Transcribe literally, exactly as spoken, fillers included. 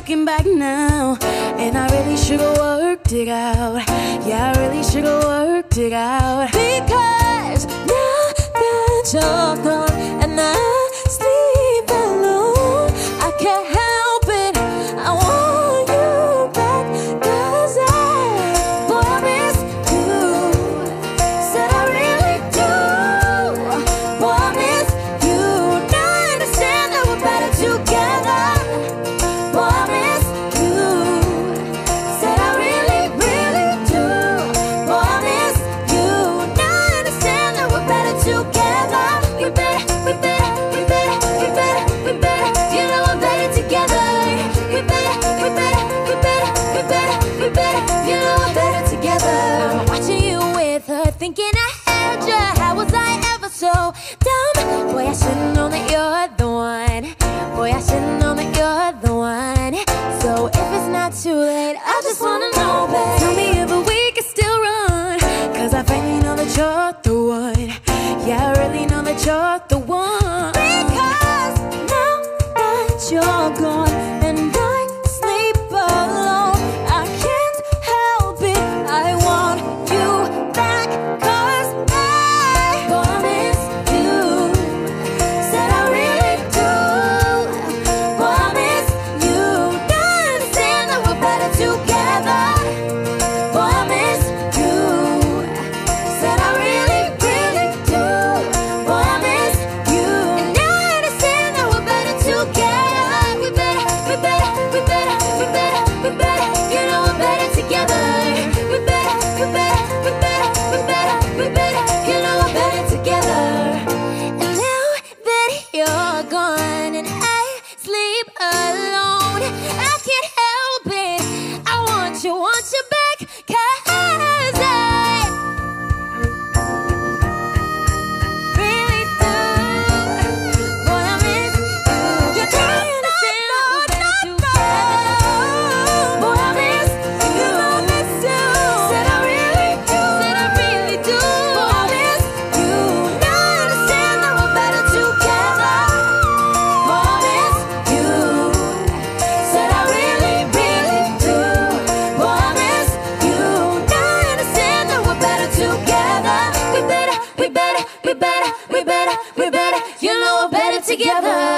looking back now, and I really should've worked it out. Yeah, I really should've worked it out. Because now that you're gone and I sleep alone, I can't help it, I want you back. Cause I, boy, I miss you. Said I really do. Boy, I miss you. Now I understand that we're better together. Boy, I miss you. Said I really, really do. Boy, I miss you. Now I understand that we're better together. We better, we better, we better, we better, we better. You know we're better together. We better, we better, we better, we better, we better. You know we're better together. I'm watching you with her, thinking I had you. How was I ever so dumb? Boy, I should've known that you're the one. Boy, I should've known that you're the one. So if it's not too late, I just wanna know, babe. Tell me if we can still run. Cause I finally know that you're the one. Yeah, I really know that you're the one. Because now that you're gone and I sleep alone, I can't help it, I want you back. Cause I, boy, I miss you. Said I really do. Boy, I miss you. Now I understand that we're better together. Boy, I miss you. Said I really, really do. Boy, I miss you. And now I understand that we're better together. We better, we better, we better, we better, we better. You know we're better together. We better, we better, we better, we better, we better. You know we're better together. And now that you're gone and I sleep alone, I can't help it, I want you, want you back. Cause I really do. Boy, I miss you. You can't understand that we're better together. Boy, I miss you. I miss you. Said I really do. Said I really do. Boy, I miss you. Now I understand that we're better together. Boy, I miss you. Said I really, really do. Boy, I miss you. Now I understand that we're better together. We better, we better, we better, we better, we better. You know we're better together.